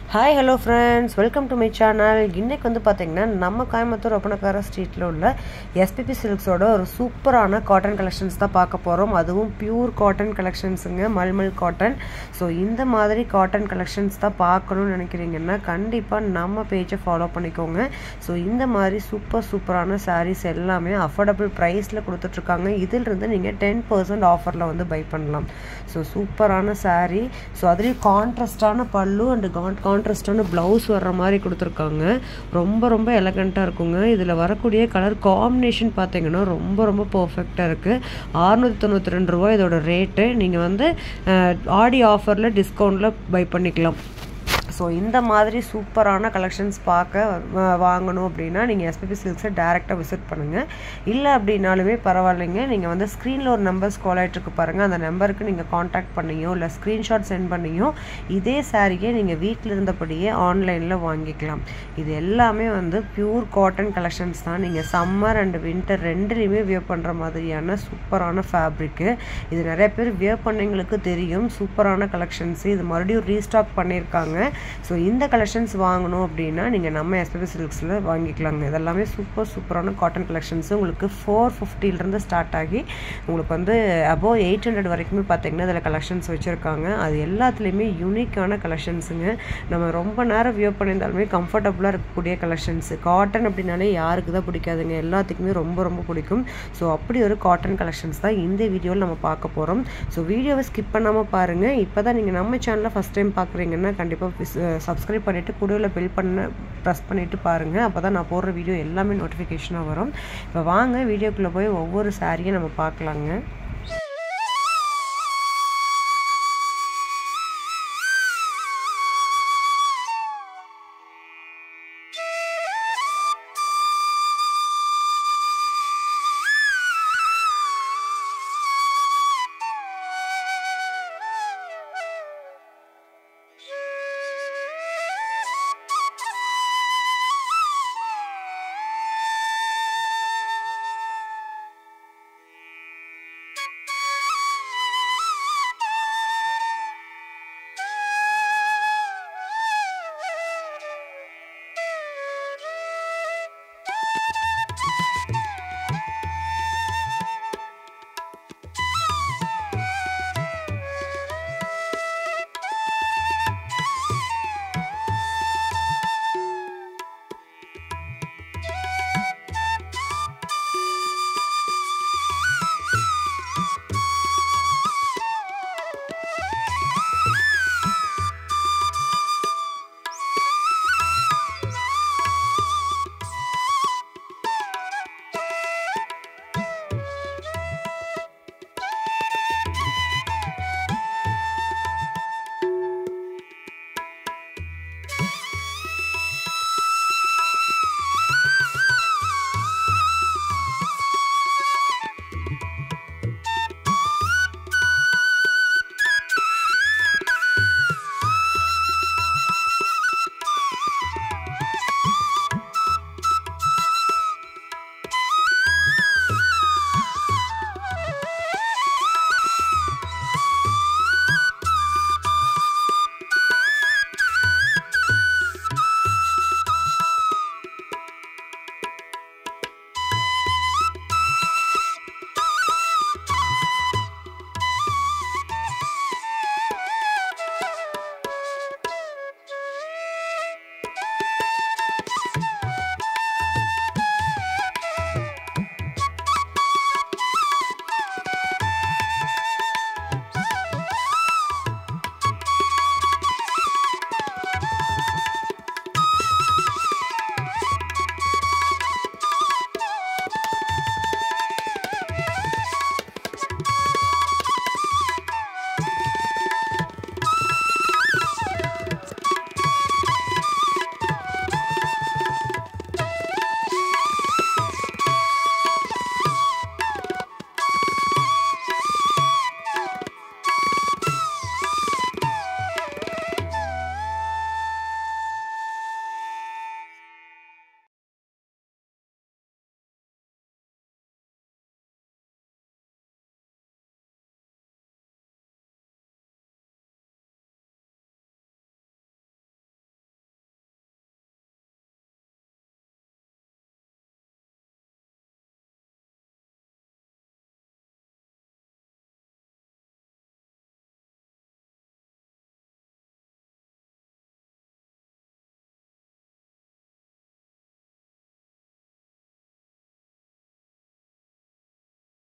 Hi, hello friends. Welcome to my channel. இன்னைக்கு வந்து பாத்தீங்கன்னா நம்ம கோயம்புத்தூர் ஒப்பனக்கார ஸ்ட்ரீட்ல உள்ள SPP Silksோட ஒரு சூப்பரான காட்டன் கலெக்ஷன்ஸ் தான் பார்க்க போறோம். அதுவும் பியூர் காட்டன் கலெக்ஷன்ஸ்ங்க, மல்மல் காட்டன். சோ இந்த மாதிரி காட்டன் கலெக்ஷன்ஸ் தான் பார்க்கணும்னு நினைக்கிறீங்கன்னா கண்டிப்பா நம்ம பேஜை ஃபாலோ பண்ணிக்கோங்க. சோ இந்த மாதிரி சூப்பரான sarees எல்லாமே அஃபோர்டபிள் பிரைஸ்ல கொடுத்துட்டு இருக்காங்க. இதில இருந்து நீங்க 10% ஆஃபர்ல வந்து பை பண்ணலாம். சோ சூப்பரான saree. சோ அதுலயே கான்ட்ராஸ்டான பல்லு and கான்ட்ராஸ்டான ப்ளவுஸ் வர்ற மாதிரி கொடுத்துருக்காங்க. ரொம்ப எலகண்டா இருக்குங்க. இதுல வரக்கூடிய கலர் காம்பினேஷன் பாத்தீங்கன்னா ரொம்ப பெர்ஃபெக்ட்டா இருக்கு. 692 ரூபாய் இதோட ரேட். நீங்க வந்து ஆடி ஆஃபர்ல டிஸ்கவுண்ட்ல பை பண்ணிக்கலாம். ஸோ இந்த மாதிரி சூப்பரான கலெக்ஷன்ஸ் பார்க்க வாங்கணும் அப்படின்னா நீங்கள் SPP Silks'ை டேரெக்டாக விசிட் பண்ணுங்கள். இல்லை அப்படின்னாலுமே பரவாயில்லைங்க, நீங்கள் வந்து ஸ்க்ரீனில் ஒரு நம்பர்ஸ் கால் ஆகிட்டுருக்கு பாருங்கள், அந்த நம்பருக்கு நீங்கள் காண்டாக்ட் பண்ணியோ இல்லை ஸ்க்ரீன்ஷாட் சென்ட் பண்ணியோ இதே சாரியை நீங்கள் வீட்டில் இருந்தபடியே ஆன்லைனில் வாங்கிக்கலாம். இது எல்லாமே வந்து பியூர் காட்டன் கலெக்ஷன்ஸ் தான். நீங்கள் சம்மர் அண்ட் வின்டர் ரெண்டுலேயுமே வியர் பண்ணுற மாதிரியான சூப்பரான ஃபேப்ரிக்கு. இது நிறைய பேர் வியர் பண்ணவங்களுக்கு தெரியும். சூப்பரான கலெக்ஷன்ஸ் இது மறுபடியும் ரீஸ்டாக் பண்ணியிருக்காங்க. ஸோ இந்த கலெக்ஷன்ஸ் வாங்கணும் அப்படின்னா நீங்கள் நம்ம SPP Silks'ல வாங்கிக்கலாங்க. இதெல்லாமே சூப்பரான காட்டன் கலெக்ஷன்ஸ். உங்களுக்கு 450 ஸ்டார்ட் ஆகி உங்களுக்கு வந்து அபோவ் 800 வரைக்குமே பார்த்தீங்கன்னா இதில் கலெக்ஷன்ஸ் வச்சுருக்காங்க. அது எல்லாத்துலேயுமே யூனிக்கான கலெக்ஷன்ஸுங்க. நம்ம ரொம்ப நேரம் வியர் பண்ணியிருந்தாலுமே கம்ஃபர்டபுளாக இருக்கக்கூடிய கலெக்ஷன்ஸ். காட்டன் அப்படின்னாலே யாருக்கு தான் பிடிக்காதுங்க, எல்லாத்துக்குமே ரொம்ப பிடிக்கும். ஸோ அப்படி ஒரு காட்டன் கலெக்ஷன்ஸ் தான் இந்த வீடியோவில் நம்ம பார்க்க போகிறோம். ஸோ வீடியோவை ஸ்கிப் பண்ணாமல் பாருங்கள். இப்போ தான் நீங்கள் நம்ம சேனலை ஃபஸ்ட் டைம் பார்க்குறீங்கன்னா கண்டிப்பாக சப்ஸ்கிரைப் பண்ணிவிட்டு கூடவில் பெல் ப்ரெஸ் பண்ணிவிட்டு பாருங்கள். அப்போ தான் நான் போடுற வீடியோ எல்லாமே நோட்டிஃபிகேஷனாக வரும். இப்போ வாங்க வீடியோக்குள்ளே போய் ஒவ்வொரு சாரியும் நம்ம பார்க்கலாங்க.